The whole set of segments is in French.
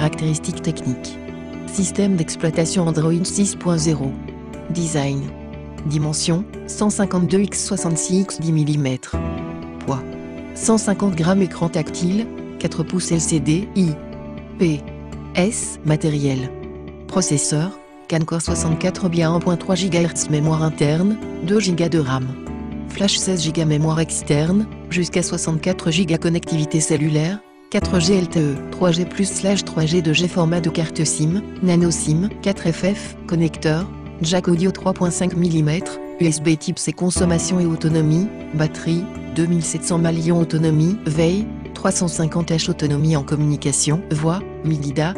Caractéristiques techniques. Système d'exploitation Android 6.0. Design. Dimension, 152 x 66 x 10 mm. Poids, 150 g. Écran tactile, 4 pouces LCD, IPS. Matériel. Processeur, Quad-Core 64 Bian 1.3 GHz. Mémoire interne, 2 Go de RAM. Flash 16 Go. Mémoire externe, jusqu'à 64 Go. Connectivité cellulaire, 4G LTE, 3G+/3G 2G. Format de carte SIM, Nano SIM, 4FF, connecteur, jack audio 3.5 mm, USB type C. Consommation et autonomie, batterie, 2700 mAh. Autonomie, veille, 350 H. Autonomie en communication, voix, MIDI-DA,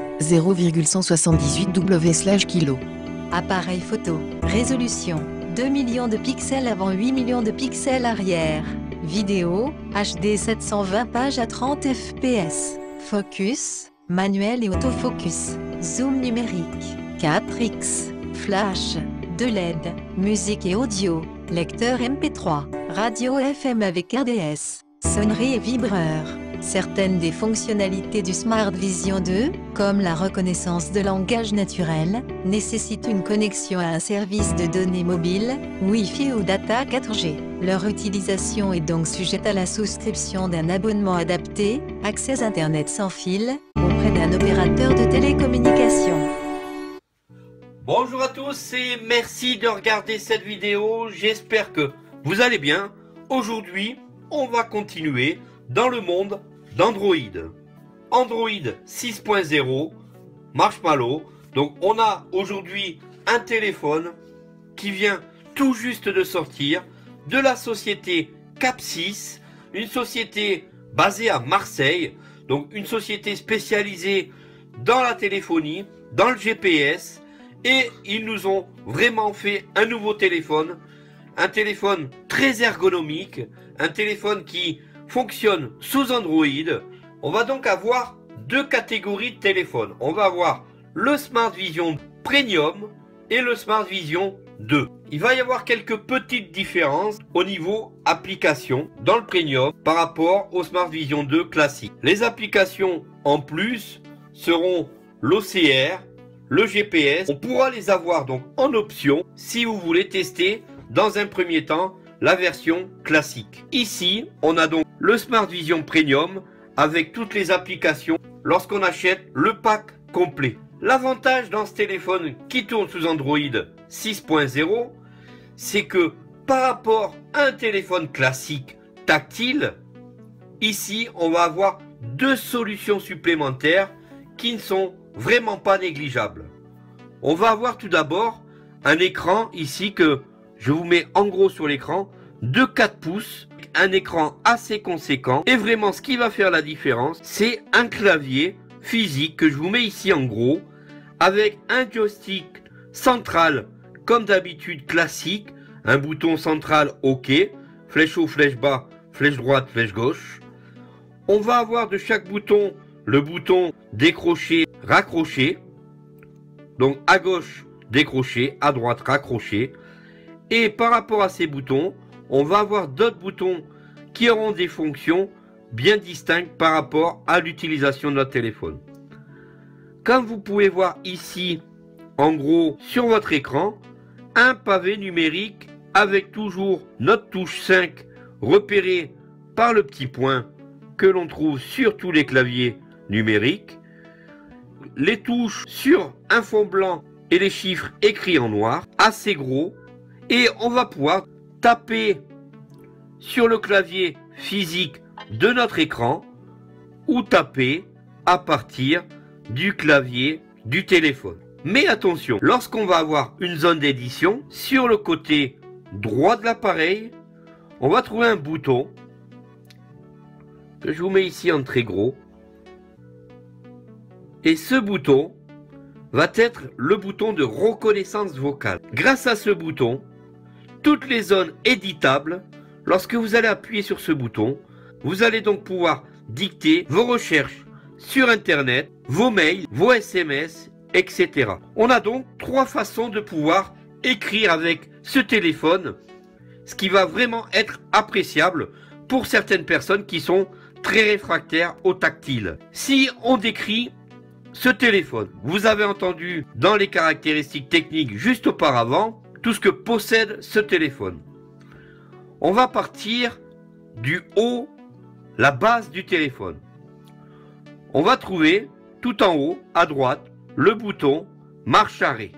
0,178 W/kg. Appareil photo, résolution, 2 millions de pixels avant 8 millions de pixels arrière. Vidéo, HD 720 pages à 30 fps. Focus, manuel et autofocus. Zoom numérique, 4x. Flash, 2 LED, musique et audio, lecteur MP3, radio FM avec RDS, sonnerie et vibreur. Certaines des fonctionnalités du Smart Vision 2, comme la reconnaissance de langage naturel, nécessitent une connexion à un service de données mobile, Wi-Fi ou data 4G. Leur utilisation est donc sujette à la souscription d'un abonnement adapté, accès Internet sans fil, auprès d'un opérateur de télécommunications. Bonjour à tous et merci de regarder cette vidéo, j'espère que vous allez bien. Aujourd'hui, on va continuer dans le monde d'Android. Android 6.0, Marshmallow. Donc on a aujourd'hui un téléphone qui vient tout juste de sortir de la société Capsys, une société basée à Marseille, donc une société spécialisée dans la téléphonie, dans le GPS, et ils nous ont vraiment fait un nouveau téléphone, un téléphone très ergonomique, un téléphone qui fonctionne sous Android. On va donc avoir deux catégories de téléphones. On va avoir le Smart Vision Premium et le Smart Vision 2. Il va y avoir quelques petites différences au niveau application dans le Premium par rapport au Smart Vision 2 classique. Les applications en plus seront l'OCR, le GPS. On pourra les avoir donc en option si vous voulez tester dans un premier temps la version classique. Ici, on a donc le Smart Vision Premium avec toutes les applications lorsqu'on achète le pack complet. L'avantage dans ce téléphone qui tourne sous Android 6.0, c'est que par rapport à un téléphone classique tactile, ici on va avoir deux solutions supplémentaires qui ne sont vraiment pas négligeables. On va avoir tout d'abord un écran ici que je vous mets en gros sur l'écran de 4 pouces, un écran assez conséquent, et vraiment ce qui va faire la différence, c'est un clavier physique que je vous mets ici en gros, avec un joystick central comme d'habitude classique, un bouton central OK, flèche haut, flèche bas, flèche droite, flèche gauche. On va avoir de chaque bouton le bouton décrocher, raccrocher, donc à gauche décrocher, à droite raccrocher, et par rapport à ces boutons, on va avoir d'autres boutons qui auront des fonctions bien distinctes par rapport à l'utilisation de notre téléphone. Comme vous pouvez voir ici, en gros, sur votre écran, un pavé numérique avec toujours notre touche 5 repérée par le petit point que l'on trouve sur tous les claviers numériques, les touches sur un fond blanc et les chiffres écrits en noir, assez gros, et on va pouvoir taper sur le clavier physique de notre écran ou taper à partir du clavier du téléphone. Mais attention, lorsqu'on va avoir une zone d'édition, sur le côté droit de l'appareil, on va trouver un bouton que je vous mets ici en très gros. Et ce bouton va être le bouton de reconnaissance vocale. Grâce à ce bouton, toutes les zones éditables, lorsque vous allez appuyer sur ce bouton, vous allez donc pouvoir dicter vos recherches sur Internet, vos mails, vos SMS, etc. On a donc 3 façons de pouvoir écrire avec ce téléphone, ce qui va vraiment être appréciable pour certaines personnes qui sont très réfractaires au tactile. Si on décrit ce téléphone. Vous avez entendu dans les caractéristiques techniques juste auparavant tout ce que possède ce téléphone. On va partir du haut, la base du téléphone. On va trouver tout en haut, à droite, le bouton marche arrêt.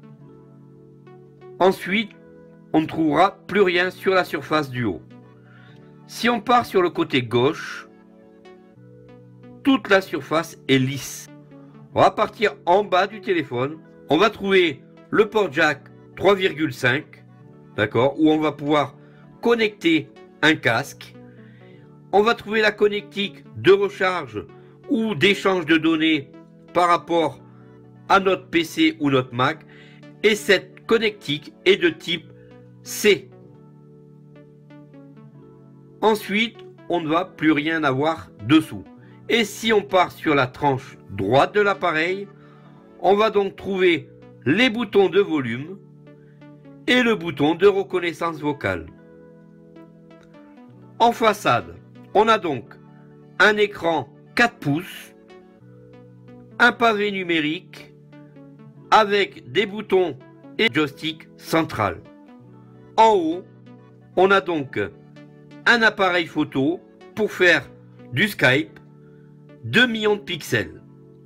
Ensuite, on ne trouvera plus rien sur la surface du haut. Si on part sur le côté gauche, toute la surface est lisse. On va partir en bas du téléphone. On va trouver le port jack 3,5, d'accord, où on va pouvoir connecter un casque. On va trouver la connectique de recharge ou d'échange de données par rapport à notre PC ou notre Mac. Et cette connectique est de type C. Ensuite, on ne va plus rien avoir dessous. Et si on part sur la tranche droite de l'appareil, on va donc trouver les boutons de volume et le bouton de reconnaissance vocale. En façade, on a donc un écran 4 pouces, un pavé numérique avec des boutons et joystick central. En haut, on a donc un appareil photo pour faire du Skype, 2 millions de pixels.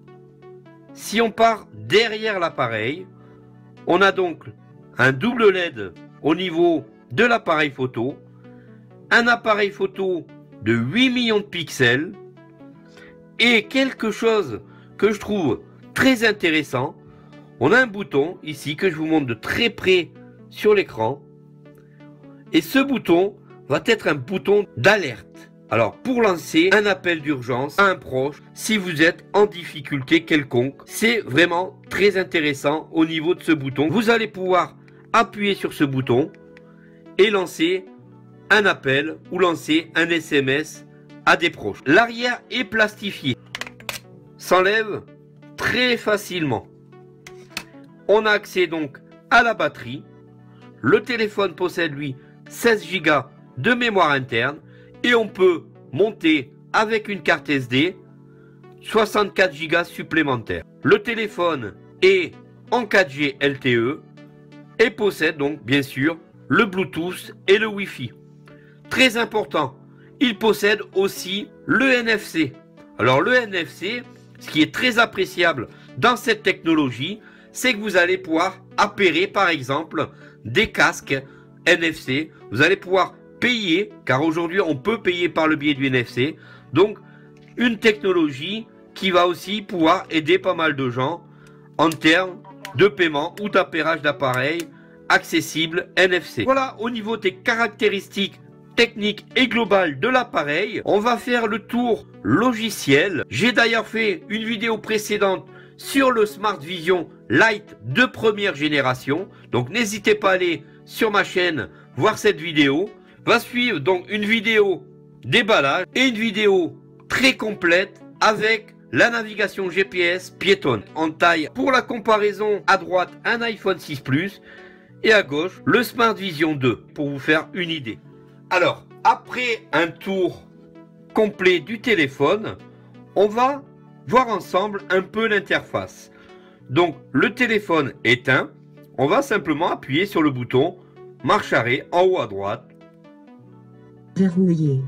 Si on part derrière l'appareil, on a donc un double LED au niveau de l'appareil photo, un appareil photo de 8 millions de pixels et quelque chose que je trouve très intéressant, on a un bouton ici que je vous montre de très près sur l'écran et ce bouton va être un bouton d'alerte. Alors, pour lancer un appel d'urgence à un proche, si vous êtes en difficulté quelconque, c'est vraiment très intéressant au niveau de ce bouton. Vous allez pouvoir appuyer sur ce bouton et lancer un appel ou lancer un SMS à des proches. L'arrière est plastifié, s'enlève très facilement. On a accès donc à la batterie. Le téléphone possède lui 16 Go de mémoire interne. Et on peut monter avec une carte SD 64 Go supplémentaires. Le téléphone est en 4G LTE et possède donc bien sûr le Bluetooth et le Wi-Fi. Très important, il possède aussi le NFC. Alors le NFC, ce qui est très appréciable dans cette technologie, c'est que vous allez pouvoir appairer par exemple des casques NFC. Vous allez pouvoir payer, car aujourd'hui on peut payer par le biais du NFC, donc une technologie qui va aussi pouvoir aider pas mal de gens en termes de paiement ou d'appairage d'appareils accessibles NFC. Voilà au niveau des caractéristiques techniques et globales de l'appareil. On va faire le tour logiciel. J'ai d'ailleurs fait une vidéo précédente sur le Smart Vision Lite de première génération, donc n'hésitez pas à aller sur ma chaîne voir cette vidéo. Va suivre donc une vidéo déballage et une vidéo très complète avec la navigation GPS piétonne en taille. Pour la comparaison, à droite un iPhone 6 Plus et à gauche le Smart Vision 2 pour vous faire une idée. Alors après un tour complet du téléphone, on va voir ensemble un peu l'interface. Donc le téléphone éteint, on va simplement appuyer sur le bouton marche arrêt en haut à droite. Verrouillé.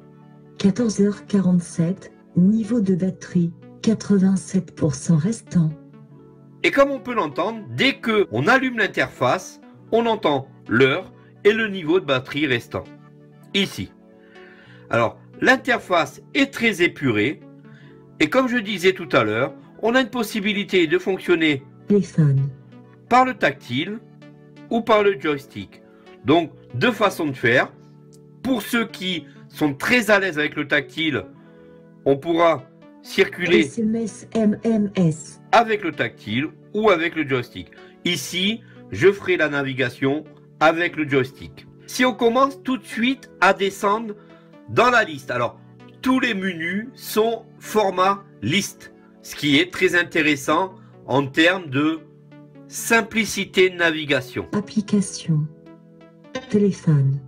14h47, niveau de batterie, 87% restant. Et comme on peut l'entendre, dès que on allume l'interface, on entend l'heure et le niveau de batterie restant. Ici. Alors, l'interface est très épurée. Et comme je disais tout à l'heure, on a une possibilité de fonctionner Téléphone. par le tactile ou par le joystick. Donc, deux façons de faire. Pour ceux qui sont très à l'aise avec le tactile, on pourra circuler SMS MMS. avec le tactile ou avec le joystick. Ici, je ferai la navigation avec le joystick. Si on commence tout de suite à descendre dans la liste, alors tous les menus sont format liste, ce qui est très intéressant en termes de simplicité de navigation. Application. Téléphone.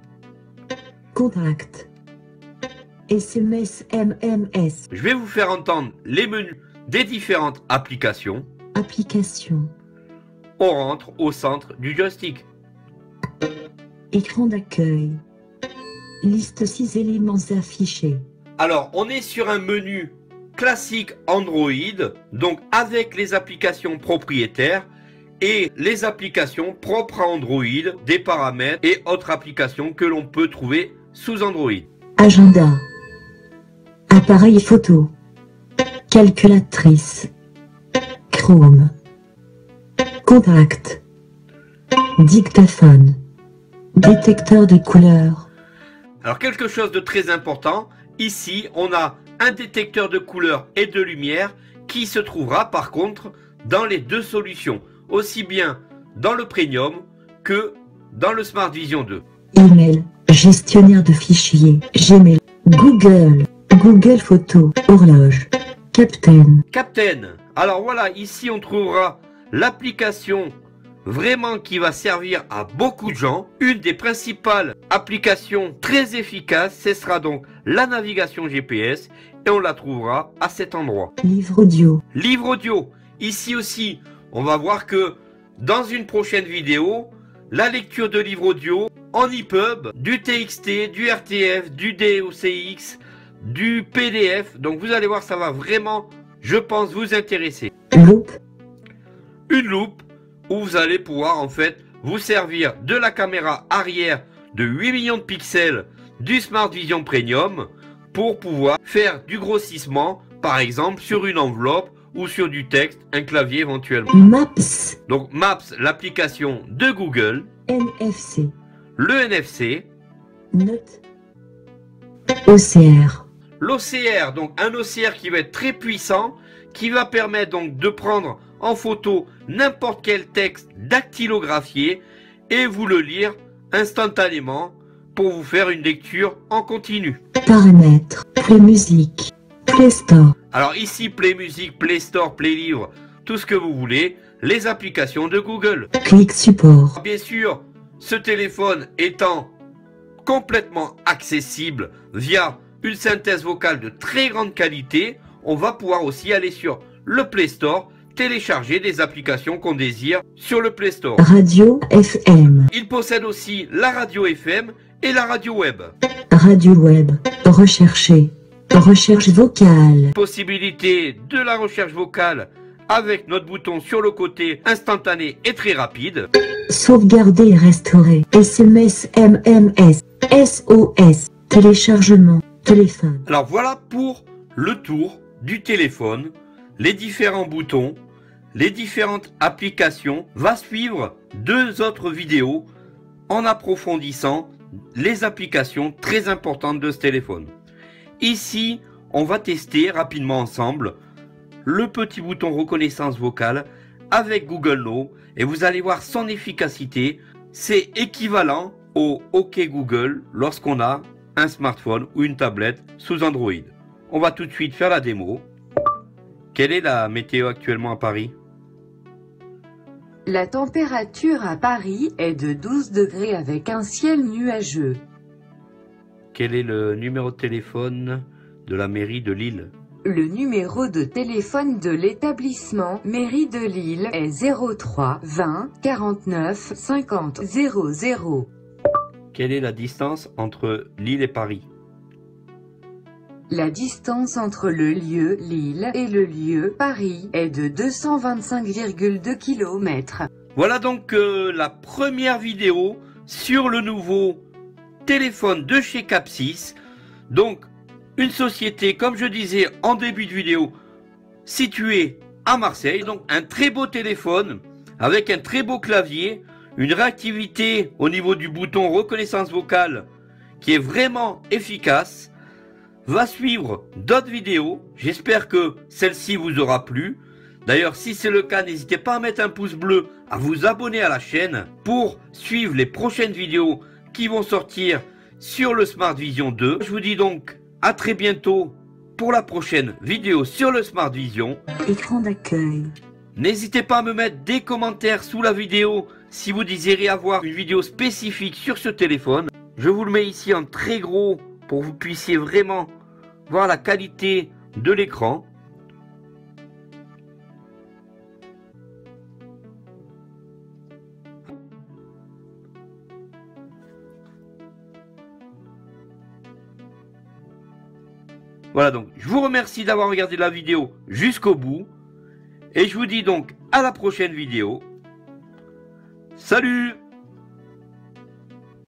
Contact. SMS MMS. Je vais vous faire entendre les menus des différentes applications, Application. on rentre au centre du joystick. Écran d'accueil. Liste 6 éléments affichés. Alors, on est sur un menu classique Android, donc avec les applications propriétaires et les applications propres à Android, des paramètres et autres applications que l'on peut trouver sous Android. Agenda. Appareil photo. Calculatrice. Chrome. Contact. Dictaphone. Détecteur de couleurs. Alors, quelque chose de très important, ici, on a un détecteur de couleurs et de lumière qui se trouvera par contre dans les deux solutions, aussi bien dans le Premium que dans le Smart Vision 2. Email. Gestionnaire de fichiers. Gmail. Google. Google Photos. Horloge. Captain. Captain. Alors voilà, ici on trouvera l'application vraiment qui va servir à beaucoup de gens. Une des principales applications très efficaces, ce sera donc la navigation GPS et on la trouvera à cet endroit. Livre audio. Livre audio. Ici aussi, on va voir que dans une prochaine vidéo, la lecture de livres audio en EPUB, du TXT, du RTF, du DOCX, du PDF. Donc vous allez voir, ça va vraiment, je pense, vous intéresser. Loupe. Une loupe où vous allez pouvoir en fait vous servir de la caméra arrière de 8 millions de pixels du Smart Vision Premium pour pouvoir faire du grossissement, par exemple sur une enveloppe ou sur du texte, un clavier éventuellement. Maps. Donc Maps, l'application de Google, NFC. le NFC, Note. OCR. l'OCR, donc un OCR qui va être très puissant, qui va permettre donc de prendre en photo n'importe quel texte dactylographié et vous le lire instantanément pour vous faire une lecture en continu. Paramètres. Play musique. Play Store. Alors ici, Play Music, Play Store, Play Livre, tout ce que vous voulez, les applications de Google. Clic support. Bien sûr, ce téléphone étant complètement accessible via une synthèse vocale de très grande qualité, on va pouvoir aussi aller sur le Play Store, télécharger des applications qu'on désire sur le Play Store. Radio FM. Il possède aussi la radio FM et la radio web. Radio web. Rechercher. Recherche vocale. Possibilité de la recherche vocale avec notre bouton sur le côté instantané et très rapide. Sauvegarder et restaurer. SMS, MMS. SOS. Téléchargement. Téléphone. Alors voilà pour le tour du téléphone, les différents boutons, les différentes applications. Va suivre deux autres vidéos en approfondissant les applications très importantes de ce téléphone. Ici, on va tester rapidement ensemble le petit bouton reconnaissance vocale avec Google Now et vous allez voir son efficacité. C'est équivalent au OK Google lorsqu'on a un smartphone ou une tablette sous Android. On va tout de suite faire la démo. Quelle est la météo actuellement à Paris? La température à Paris est de 12 degrés avec un ciel nuageux. Quel est le numéro de téléphone de la mairie de Lille? Le numéro de téléphone de l'établissement mairie de Lille est 03 20 49 50 00. Quelle est la distance entre Lille et Paris? La distance entre le lieu Lille et le lieu Paris est de 225,2 km. Voilà donc la première vidéo sur le nouveau téléphone de chez Capsys. Donc une société, comme je disais en début de vidéo, située à Marseille. Donc un très beau téléphone avec un très beau clavier, une réactivité au niveau du bouton reconnaissance vocale qui est vraiment efficace. Va suivre d'autres vidéos. J'espère que celle-ci vous aura plu. D'ailleurs, si c'est le cas, n'hésitez pas à mettre un pouce bleu, à vous abonner à la chaîne pour suivre les prochaines vidéos qui vont sortir sur le Smart Vision 2. Je vous dis donc à très bientôt pour la prochaine vidéo sur le Smart Vision. Écran d'accueil. N'hésitez pas à me mettre des commentaires sous la vidéo si vous désirez avoir une vidéo spécifique sur ce téléphone. Je vous le mets ici en très gros pour que vous puissiez vraiment voir la qualité de l'écran. Voilà, donc je vous remercie d'avoir regardé la vidéo jusqu'au bout. Et je vous dis donc à la prochaine vidéo. Salut!